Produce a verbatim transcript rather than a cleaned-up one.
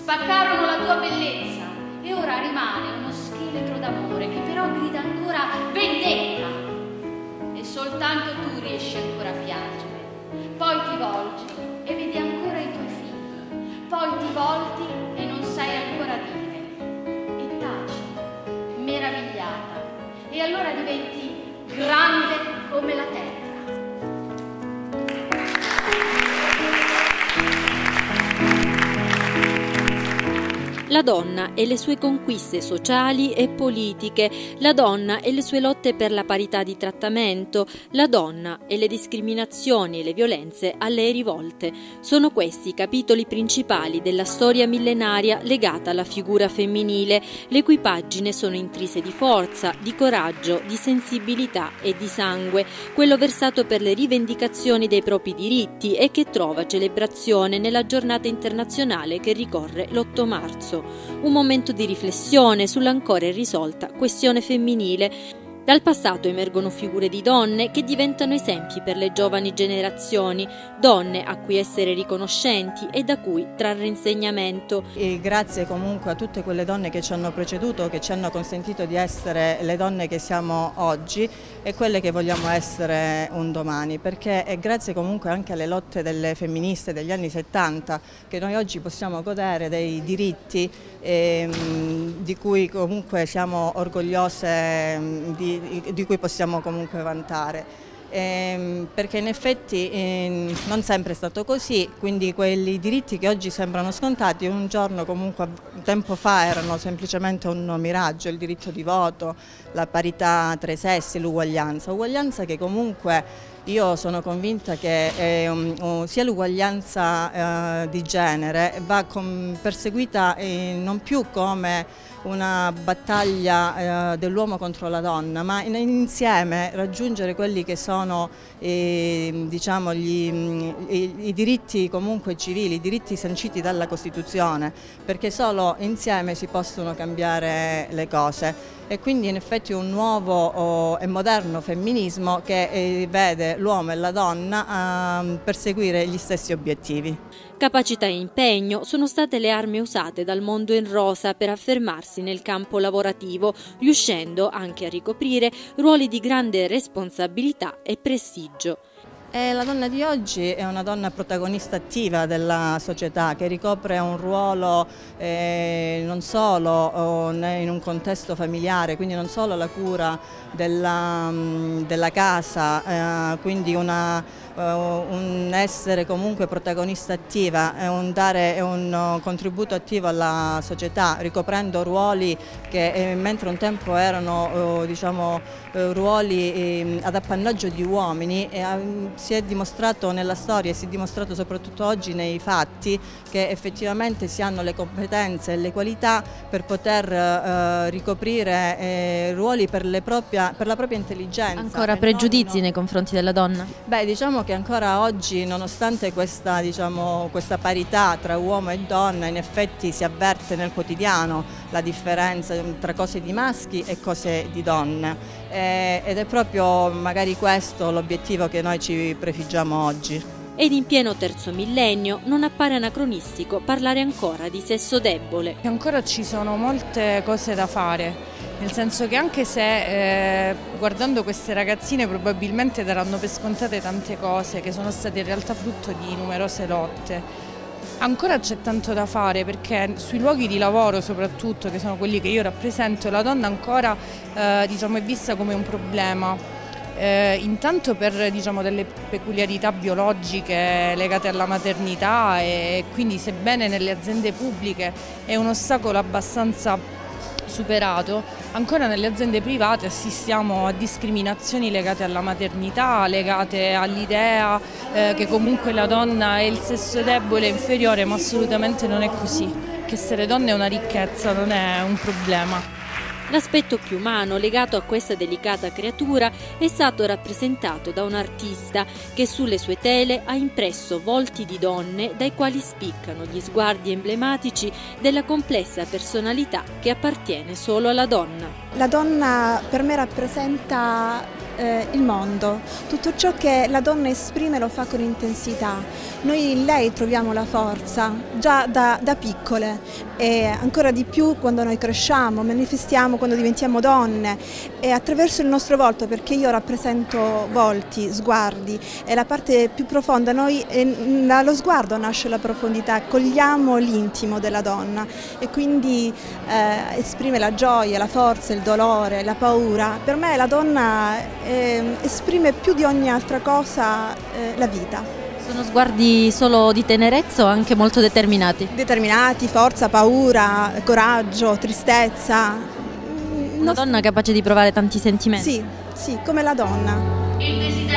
spaccarono la tua bellezza e ora rimane uno scheletro d'amore che però grida ancora vendetta. E soltanto tu riesci ancora a piangere. Poi ti volgi e vedi ancora i tuoi figli. Poi ti volti e non sai ancora dire. E taci, meravigliata. E allora diventi grande come la terra. La donna e le sue conquiste sociali e politiche, la donna e le sue lotte per la parità di trattamento, la donna e le discriminazioni e le violenze alle rivolte. Sono questi i capitoli principali della storia millenaria legata alla figura femminile, le cui pagine sono intrise di forza, di coraggio, di sensibilità e di sangue, quello versato per le rivendicazioni dei propri diritti e che trova celebrazione nella giornata internazionale che ricorre l'otto marzo. Un momento di riflessione sull'ancora irrisolta questione femminile. Dal passato emergono figure di donne che diventano esempi per le giovani generazioni, donne a cui essere riconoscenti e da cui trarre insegnamento. E grazie comunque a tutte quelle donne che ci hanno preceduto, che ci hanno consentito di essere le donne che siamo oggi e quelle che vogliamo essere un domani, perché è grazie comunque anche alle lotte delle femministe degli anni settanta che noi oggi possiamo godere dei diritti ehm, di cui comunque siamo orgogliose di di cui possiamo comunque vantare, ehm, perché in effetti eh, non sempre è stato così, quindi quelli diritti che oggi sembrano scontati un giorno comunque tempo fa erano semplicemente un miraggio, il diritto di voto, la parità tra i sessi, l'uguaglianza, uguaglianza che comunque io sono convinta che eh, um, sia l'uguaglianza eh, di genere va com- perseguita eh, non più come una battaglia eh, dell'uomo contro la donna, ma in, insieme raggiungere quelli che sono eh, diciamo gli, i, i diritti comunque civili, i diritti sanciti dalla Costituzione, perché solo insieme si possono cambiare le cose. E quindi in effetti un nuovo oh, e moderno femminismo che eh, vede l'uomo e la donna a perseguire gli stessi obiettivi. Capacità e impegno sono state le armi usate dal mondo in rosa per affermarsi nel campo lavorativo, riuscendo anche a ricoprire ruoli di grande responsabilità e prestigio. E la donna di oggi è una donna protagonista attiva della società che ricopre un ruolo eh, non solo oh, in un contesto familiare, quindi non solo la cura della, della casa, eh, quindi una un essere comunque protagonista attiva e un dare un contributo attivo alla società, ricoprendo ruoli che eh, mentre un tempo erano eh, diciamo, eh, ruoli eh, ad appannaggio di uomini, eh, si è dimostrato nella storia e si è dimostrato soprattutto oggi nei fatti che effettivamente si hanno le competenze e le qualità per poter eh, ricoprire eh, ruoli per, le propria, per la propria intelligenza. Ancora pregiudizi non... nei confronti della donna? Beh, diciamo che ancora oggi, nonostante questa, diciamo, questa parità tra uomo e donna, in effetti si avverte nel quotidiano la differenza tra cose di maschi e cose di donne, eh, ed è proprio magari questo l'obiettivo che noi ci prefiggiamo oggi. Ed in pieno terzo millennio non appare anacronistico parlare ancora di sesso debole. Ancora ci sono molte cose da fare. Nel senso che anche se eh, guardando queste ragazzine probabilmente daranno per scontate tante cose che sono state in realtà frutto di numerose lotte, ancora c'è tanto da fare, perché sui luoghi di lavoro soprattutto, che sono quelli che io rappresento, la donna ancora eh, diciamo, è vista come un problema. Eh, intanto per diciamo, delle peculiarità biologiche legate alla maternità, e quindi sebbene nelle aziende pubbliche è un ostacolo abbastanza superato, ancora nelle aziende private assistiamo a discriminazioni legate alla maternità, legate all'idea eh, che comunque la donna è il sesso debole e inferiore, ma assolutamente non è così, che essere donna è una ricchezza, non è un problema. L'aspetto più umano legato a questa delicata creatura è stato rappresentato da un artista che sulle sue tele ha impresso volti di donne dai quali spiccano gli sguardi emblematici della complessa personalità che appartiene solo alla donna. La donna per me rappresenta eh, il mondo, tutto ciò che la donna esprime lo fa con intensità. Noi in lei troviamo la forza già da, da piccole e ancora di più quando noi cresciamo, manifestiamo quando diventiamo donne e attraverso il nostro volto, perché io rappresento volti, sguardi, è la parte più profonda, noi, dallo sguardo nasce la profondità, cogliamo l'intimo della donna e quindi eh, esprime la gioia, la forza, il dolore, la paura. Per me la donna eh, esprime più di ogni altra cosa eh, la vita. Sono sguardi solo di tenerezza o anche molto determinati? Determinati, forza, paura, coraggio, tristezza. Una donna capace di provare tanti sentimenti? Sì, sì, come la donna. Il desiderio